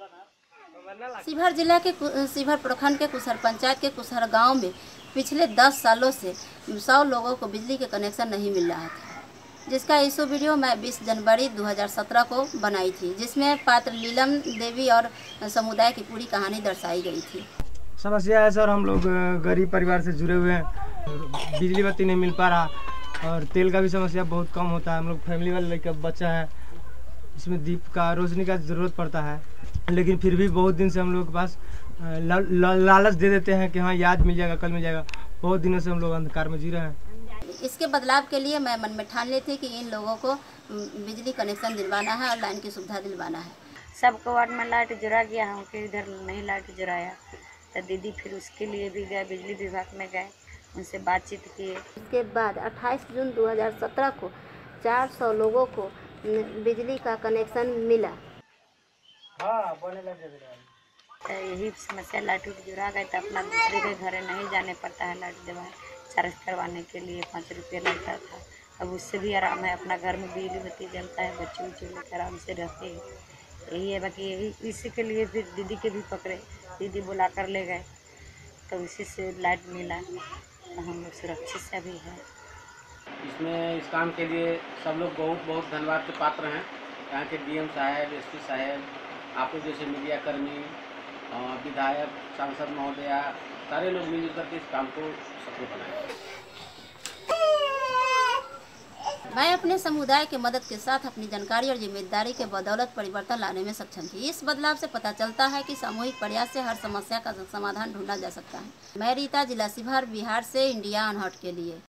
शिवहर जिला के शिवहर प्रखंड के कुसहर पंचायत के कुसहर गांव में पिछले 10 सालों से 100 लोगों को बिजली के कनेक्शन नहीं मिल रहा था, जिसका इशू वीडियो मैं 20 जनवरी 2017 को बनाई थी, जिसमें पात्र लीलम देवी और समुदाय की पूरी कहानी दर्शाई गई थी। समस्या है सर, हम लोग गरीब परिवार से जुड़े हुए हैं, बिजली बत्ती नहीं मिल पा रहा और तेल का भी समस्या बहुत कम होता है। हम लोग फैमिली वाले लड़का बच्चा है, इसमें दीप का रोशनी का ज़रूरत पड़ता है, लेकिन फिर भी बहुत दिन से हम लोग के पास लालच दे देते हैं कि हाँ याद मिल जाएगा, कल मिल जाएगा। बहुत दिनों से हम लोग अंधकार में जी रहे हैं। इसके बदलाव के लिए मैं मन में ठान ली थी कि इन लोगों को बिजली कनेक्शन दिलवाना है और लाइन की सुविधा दिलवाना है। सबको वार्ड में लाइट जुड़ा गया, हमके इधर नहीं लाइट जुड़ाया, तो दीदी फिर उसके लिए भी गए, बिजली विभाग में गए, उनसे बातचीत किए। इसके बाद 28 जून 2017 को 400 लोगों को बिजली का कनेक्शन मिला। तो यही समस्या, लाइट उठ जुड़ा गए तो अपना दूसरे के घर नहीं जाने पड़ता है लाइट देवा चार्ज करवाने के लिए 5 रुपये लगता था। अब उससे भी आराम है, अपना घर में बिजली बत्ती जलता है, बच्चे उच्चे लेकर आराम से रहते हैं। यही है, बाकी यही इसी के लिए फिर दीदी के भी पकड़े, दीदी बुला कर ले गए, तो उसी से लाइट मिला, तो हम लोग सुरक्षित से भी है। इसमें इस काम के लिए सब लोग बहुत बहुत धन्यवाद के पात्र हैं। यहाँ के डीएम साहब, एसपी साहब, आप लोग जैसे मीडिया कर्मी, विधायक, सांसद महोदया, सारे लोग मिलजुल करके इस काम को सफल बनाए। मैं अपने समुदाय के मदद के साथ अपनी जानकारी और जिम्मेदारी के बदौलत परिवर्तन लाने में सक्षम थी। इस बदलाव से पता चलता है कि सामूहिक प्रयास से हर समस्या का समाधान ढूंढा जा सकता है। मैं रीता, जिला शिवहर, बिहार से इंडिया अनहट के लिए।